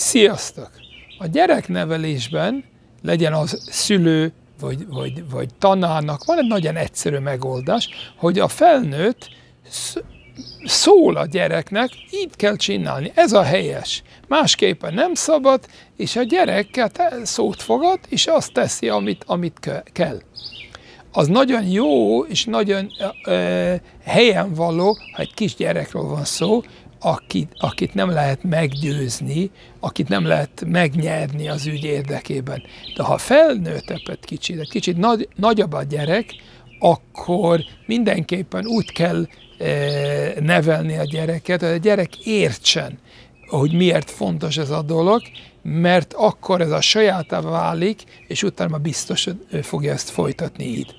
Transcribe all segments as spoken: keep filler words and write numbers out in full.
Sziasztok! A gyereknevelésben, legyen az szülő vagy, vagy, vagy tanárnak, van egy nagyon egyszerű megoldás, hogy a felnőtt szól a gyereknek, így kell csinálni, ez a helyes. Másképpen nem szabad, és a gyerek szót fogad, és azt teszi, amit, amit kell. Az nagyon jó, és nagyon uh, helyen való, ha egy kisgyerekről van szó, akit, akit nem lehet meggyőzni, akit nem lehet megnyerni az ügy érdekében. De ha felnőttebb kicsit, egy kicsit nagy, nagyobb a gyerek, akkor mindenképpen úgy kell eh, nevelni a gyereket, hogy a gyerek értsen, hogy miért fontos ez a dolog, mert akkor ez a sajátá válik, és utána biztos fogja ezt folytatni így.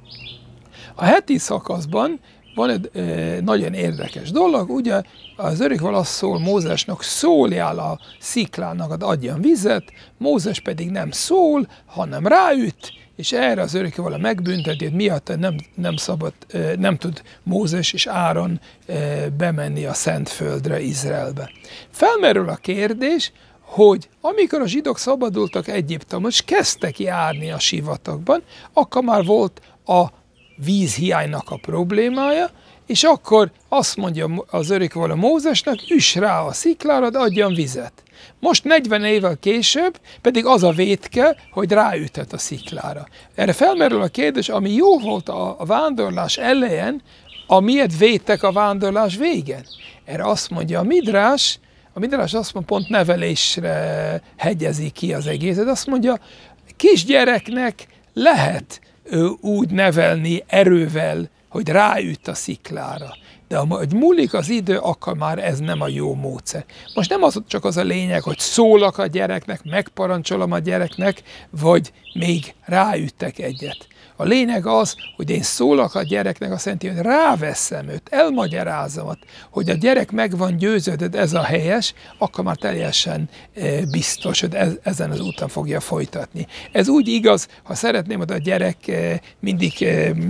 A heti szakaszban van egy e, nagyon érdekes dolog, ugye az örökkévaló szól Mózesnak, szóljál a sziklának, ad adjon vizet, Mózes pedig nem szól, hanem ráüt, és erre az örökkévaló megbünteti, hogy miatt nem, nem szabad, e, nem tud Mózes és Áron e, bemenni a Szentföldre, Izraelbe. Felmerül a kérdés, hogy amikor a zsidók szabadultak Egyiptomból, és kezdtek járni a sivatagban, akkor már volt a vízhiánynak a problémája, és akkor azt mondja az örökkévaló Mózesnek, üss rá a sziklára, de adjon vizet. Most negyven évvel később pedig az a vétke, hogy ráüthet a sziklára. Erre felmerül a kérdés, ami jó volt a vándorlás elején, amiért védtek a vándorlás végén. Erre azt mondja a Midrás, a Midrás azt mondja, pont nevelésre hegyezi ki az egészet, azt mondja, kisgyereknek lehet úgy nevelni erővel, hogy ráüt a sziklára. De ahogy múlik az idő, akkor már ez nem a jó módszer. Most nem az, csak az a lényeg, hogy szólok a gyereknek, megparancsolom a gyereknek, vagy még ráüttek egyet. A lényeg az, hogy én szólok a gyereknek, azt jelenti, hogy ráveszem őt, elmagyarázom, hogy a gyerek meg van győződött, ez a helyes, akkor már teljesen biztos, hogy ez, ezen az úton fogja folytatni. Ez úgy igaz, ha szeretném, hogy a gyerek mindig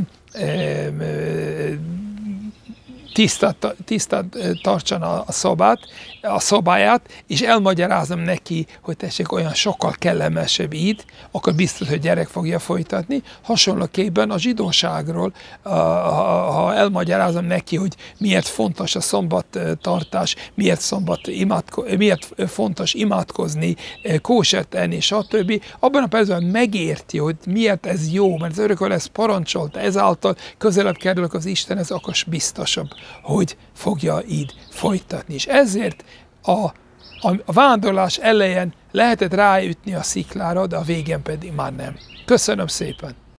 tisztát, tisztát tartson a szobát, a szobáját, és elmagyarázom neki, hogy tessék, olyan sokkal kellemesebb így, akkor biztos, hogy gyerek fogja folytatni. Hasonlóképpen a zsidóságról, ha elmagyarázom neki, hogy miért fontos a szombattartás, miért, szombat imádko- miért fontos imádkozni, kósert enni, stb. Abban a percben megérti, hogy miért ez jó, mert az örökkévaló ezt parancsolta, ezáltal közelebb kerülök az Istenhez, akkor biztosabb, hogy fogja így folytatni. És ezért a, a, a vándorlás elején lehetett ráütni a sziklára, de a végén pedig már nem. Köszönöm szépen!